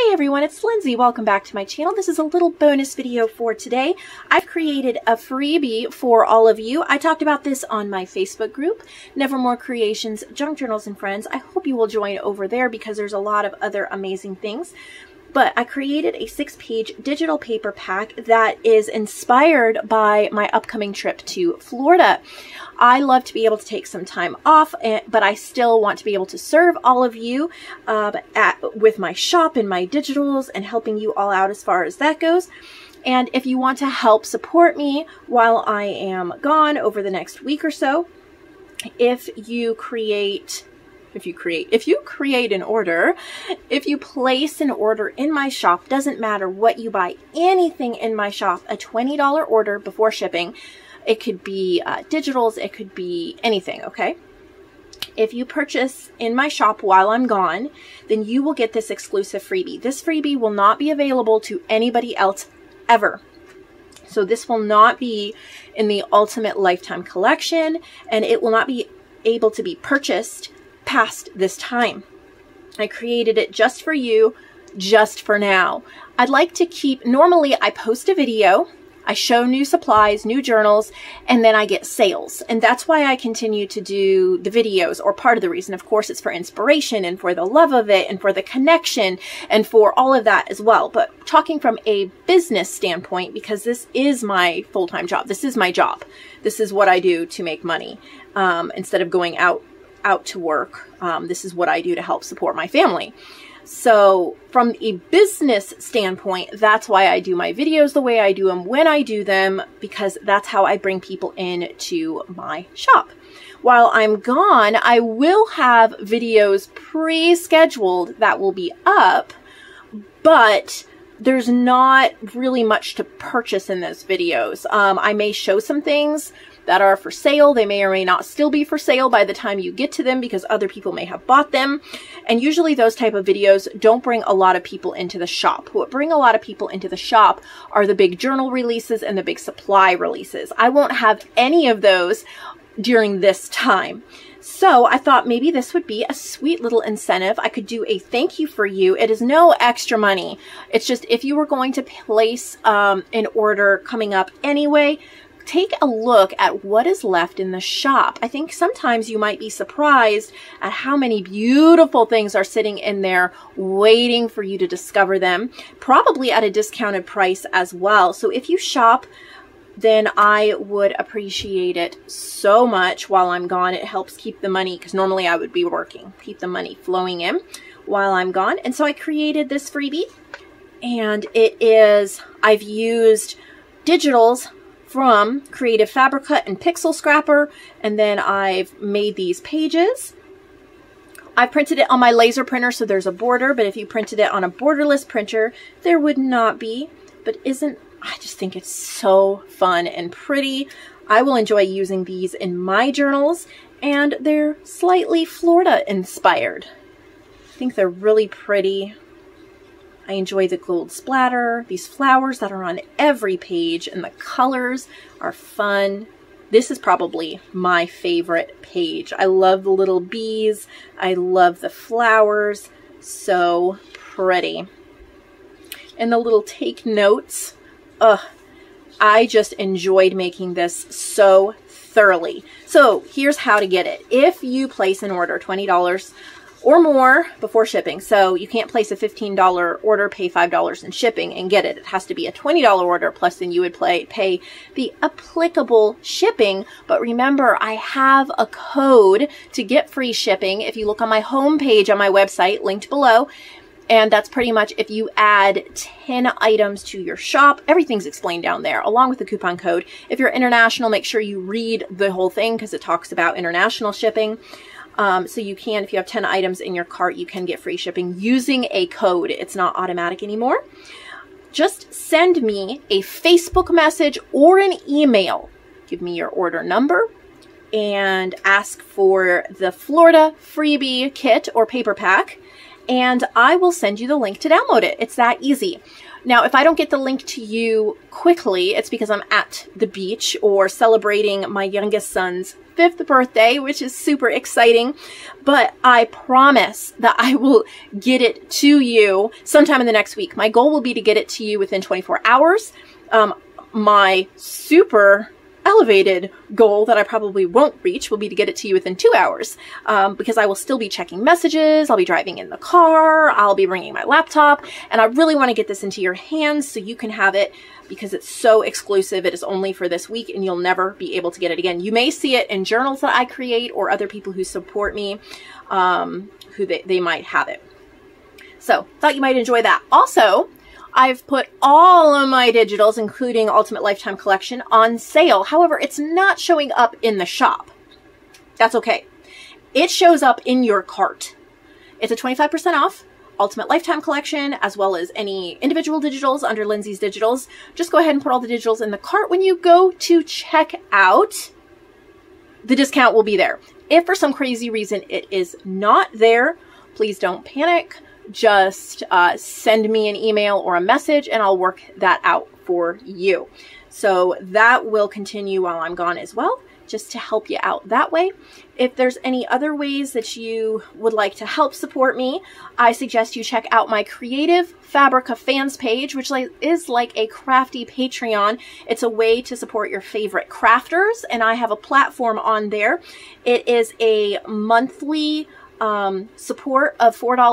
Hey everyone, it's Lindsay. Welcome back to my channel. This is a little bonus video for today. I've created a freebie for all of you. I talked about this on my Facebook group, Nevermore Creations, Junk Journals and Friends. I hope you will join over there because there's a lot of other amazing things. But I created a 6-page digital paper pack that is inspired by my upcoming trip to Florida. I love to be able to take some time off, but I still want to be able to serve all of you with my shop and my digitals and helping you all out as far as that goes. And if you want to help support me while I am gone over the next week or so, if you create an order, if you place an order in my shop, doesn't matter what you buy, anything in my shop, a $20 order before shipping, it could be digitals, it could be anything, okay? If you purchase in my shop while I'm gone, then you will get this exclusive freebie. This freebie will not be available to anybody else ever. So this will not be in the Ultimate Lifetime Collection, and it will not be able to be purchased past this time. I created it just for you, just for now. I'd like to keep, normally I post a video, I show new supplies, new journals, and then I get sales. And that's why I continue to do the videos, or part of the reason. Of course, it's for inspiration and for the love of it and for the connection and for all of that as well. But talking from a business standpoint, because this is my full-time job, this is my job. This is what I do to make money. Instead of going out to work, this is what I do to help support my family. So from a business standpoint, that's why I do my videos the way I do them when I do them, because that's how I bring people in to my shop. While I'm gone, I will have videos pre-scheduled that will be up, but there's not really much to purchase in those videos. I may show some things that are for sale. They may or may not still be for sale by the time you get to them because other people may have bought them. And usually those type of videos don't bring a lot of people into the shop. What bring a lot of people into the shop are the big journal releases and the big supply releases. I won't have any of those during this time. So I thought maybe this would be a sweet little incentive. I could do a thank you for you. It is no extra money. It's just if you were going to place an order coming up anyway, take a look at what is left in the shop. I think sometimes you might be surprised at how many beautiful things are sitting in there waiting for you to discover them, probably at a discounted price as well. So if you shop, then I would appreciate it so much while I'm gone. It helps keep the money, because normally I would be working, keep the money flowing in while I'm gone. And so I created this freebie, and it is, I've used digitals from Creative Fabric Cut and Pixel Scrapper, and then I've made these pages. I printed it on my laser printer, so there's a border, but if you printed it on a borderless printer, there would not be. But I just think it's so fun and pretty. I will enjoy using these in my journals, and they're slightly Florida inspired. I think they're really pretty. I enjoy the gold splatter, these flowers that are on every page, and the colors are fun. This is probably my favorite page. I love the little bees. I love the flowers. So pretty. And the little take notes. I just enjoyed making this so thoroughly. So here's how to get it. If you place an order, $20 or more before shipping. So you can't place a $15 order, pay $5 in shipping and get it. It has to be a $20 order, plus then you would pay the applicable shipping. But remember, I have a code to get free shipping. If you look on my homepage on my website, linked below, and that's pretty much if you add 10 items to your shop. Everything's explained down there, along with the coupon code. If you're international, make sure you read the whole thing because it talks about international shipping. So you can, if you have 10 items in your cart, you can get free shipping using a code. It's not automatic anymore. Just send me a Facebook message or an email. Give me your order number and ask for the Florida freebie kit or paper pack. and I will send you the link to download it. It's that easy. Now, if I don't get the link to you quickly, it's because I'm at the beach or celebrating my youngest son's 5th birthday, which is super exciting. But I promise that I will get it to you sometime in the next week. My goal will be to get it to you within 24 hours. My super elevated goal that I probably won't reach will be to get it to you within 2 hours, because I will still be checking messages. I'll be driving in the car. I'll be bringing my laptop, and I really want to get this into your hands so you can have it, because it's so exclusive. It is only for this week, and you'll never be able to get it again. You may see it in journals that I create or other people who support me, who they might have it. So thought you might enjoy that. Also, I've put all of my digitals, including Ultimate Lifetime Collection, on sale. However, it's not showing up in the shop. That's okay. It shows up in your cart. It's a 25% off Ultimate Lifetime Collection, as well as any individual digitals under Lindsay's Digitals. Just go ahead and put all the digitals in the cart. When you go to check out, the discount will be there. If for some crazy reason it is not there, please don't panic. Just send me an email or a message and I'll work that out for you. So that will continue while I'm gone as well, just to help you out that way. If there's any other ways that you would like to help support me, I suggest you check out my Creative Fabrica fans page, which is like a crafty Patreon. It's a way to support your favorite crafters, and I have a platform on there. It is a monthly support of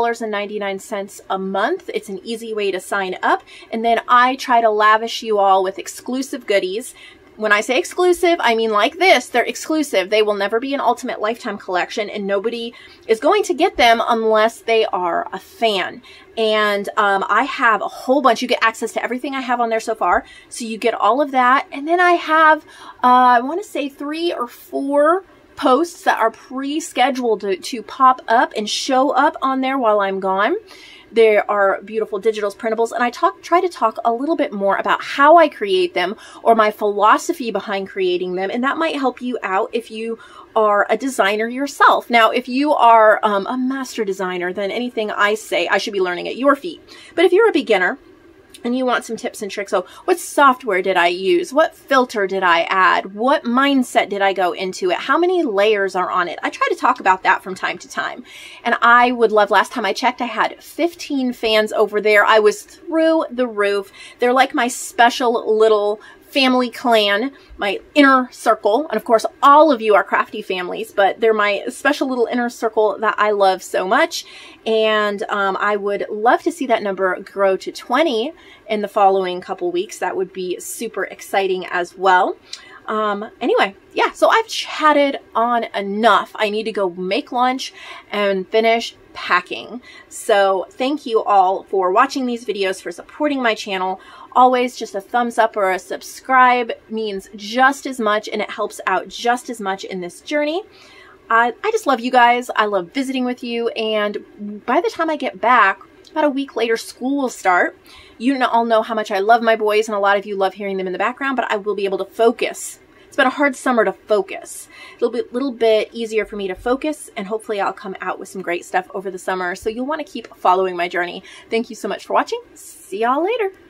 $4.99 a month. It's an easy way to sign up, and then I try to lavish you all with exclusive goodies. When I say exclusive, I mean like this. They're exclusive. They will never be an Ultimate Lifetime Collection, and nobody is going to get them unless they are a fan. And I have a whole bunch. You get access to everything I have on there so far, so you get all of that. And then I have, I want to say 3 or 4 posts that are pre-scheduled to pop up and show up on there while I'm gone. There are beautiful digitals, printables, and I try to talk a little bit more about how I create them or my philosophy behind creating them, and that might help you out if you are a designer yourself. Now, if you are a master designer, then anything I say I should be learning at your feet. But if you're a beginner and you want some tips and tricks, so what software did I use? What filter did I add? What mindset did I go into it? How many layers are on it? I try to talk about that from time to time. And I would love, last time I checked, I had 15 fans over there. I was through the roof. They're like my special little family clan, my inner circle. And of course, all of you are crafty families, but they're my special little inner circle that I love so much. And I would love to see that number grow to 20 in the following couple weeks. That would be super exciting as well. Anyway, yeah, so I've chatted on enough. I need to go make lunch and finish packing. So thank you all for watching these videos, for supporting my channel. Always just a thumbs up or a subscribe means just as much, and it helps out just as much in this journey. I just love you guys. I love visiting with you, and by the time I get back, about a week later, school will start. You all know how much I love my boys, and a lot of you love hearing them in the background, but I will be able to focus. It's been a hard summer to focus. It'll be a little bit easier for me to focus, and hopefully I'll come out with some great stuff over the summer. So you'll want to keep following my journey. Thank you so much for watching. See y'all later.